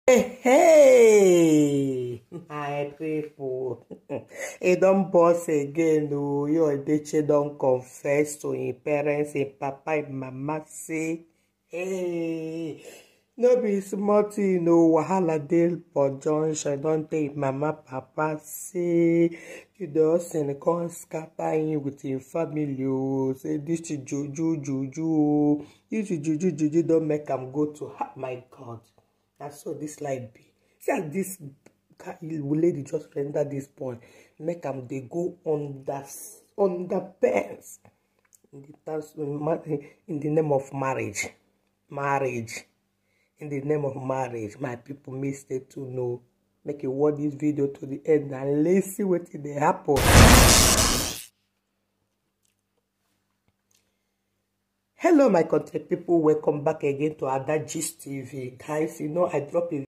Hey, my people, it don't boss again. Oh, Yul Edochie don't confess to his parents, his papa, his mama. Say, hey, no be small thing, no wahala dey for junction. Don't take mama, papa. Say, judyaustin come scatter him with his family. Oh, say this is juju. This juju don't make him go to heart. My God. That's so this life be. See as this lady just render this point. Make them they go on the pants in the name of marriage. In the name of marriage. My people may stay to know. Make you watch this video to the end and let's see what they happen. Hello my country people, welcome back again to adasgisttv. Guys, you know I drop a